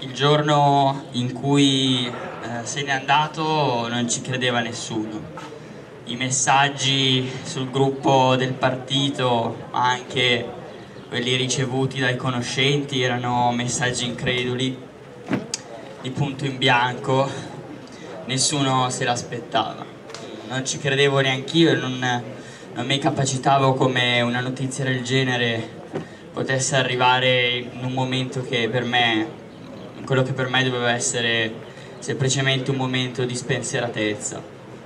Il giorno in cui se n'è andato non ci credeva nessuno. I messaggi sul gruppo del partito, ma anche quelli ricevuti dai conoscenti, erano messaggi increduli, di punto in bianco, nessuno se l'aspettava. Non ci credevo neanch'io e non mi capacitavo come una notizia del genere potesse arrivare in un momento che per me, quello che per me doveva essere semplicemente un momento di spensieratezza.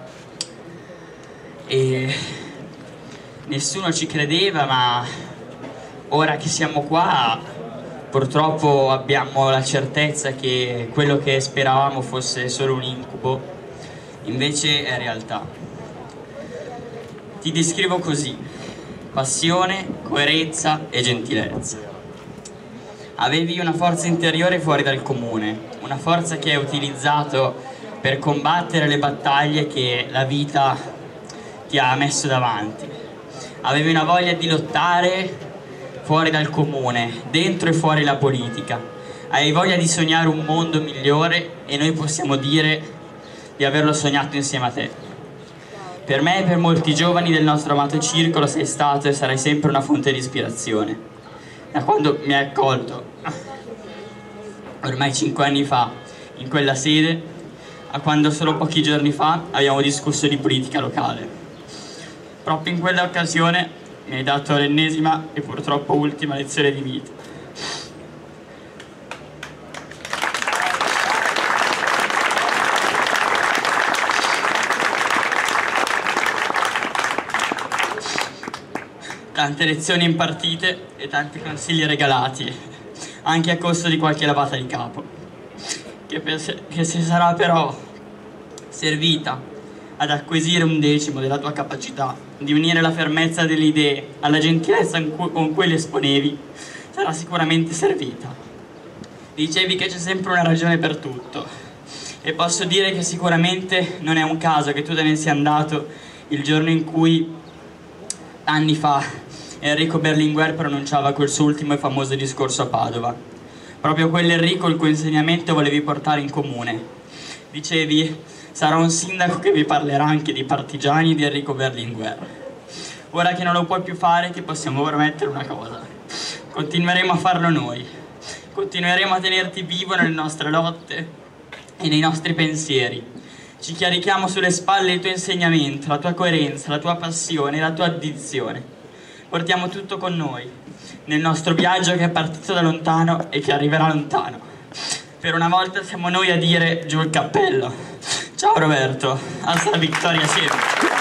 E nessuno ci credeva, ma ora che siamo qua purtroppo abbiamo la certezza che quello che speravamo fosse solo un incubo, invece è realtà. Ti descrivo così: passione, coerenza e gentilezza. Avevi una forza interiore fuori dal comune, una forza che hai utilizzato per combattere le battaglie che la vita ti ha messo davanti. Avevi una voglia di lottare fuori dal comune, dentro e fuori la politica. Hai voglia di sognare un mondo migliore e noi possiamo dire di averlo sognato insieme a te. Per me e per molti giovani del nostro amato circolo sei stato e sarai sempre una fonte di ispirazione. Da quando mi hai accolto, ormai 5 anni fa, in quella sede, a quando solo pochi giorni fa abbiamo discusso di politica locale. Proprio in quella occasione mi hai dato l'ennesima e purtroppo ultima lezione di vita. Tante lezioni impartite e tanti consigli regalati, anche a costo di qualche lavata di capo, che se sarà però servita ad acquisire un decimo della tua capacità di unire la fermezza delle idee alla gentilezza con cui le esponevi, sarà sicuramente servita. Dicevi che c'è sempre una ragione per tutto, e posso dire che sicuramente non è un caso che tu te ne sia andato il giorno in cui, anni fa, Enrico Berlinguer pronunciava quel suo ultimo e famoso discorso a Padova. Proprio quell'Enrico il cui insegnamento volevi portare in comune. Dicevi: sarà un sindaco che vi parlerà anche di partigiani e di Enrico Berlinguer. Ora che non lo puoi più fare, ti possiamo promettere una cosa: continueremo a farlo noi. Continueremo a tenerti vivo nelle nostre lotte e nei nostri pensieri. Ci carichiamo sulle spalle il tuo insegnamento, la tua coerenza, la tua passione, la tua addizione. Portiamo tutto con noi, nel nostro viaggio che è partito da lontano e che arriverà lontano. Per una volta siamo noi a dire giù il cappello. Ciao Roberto, alza la vittoria sempre.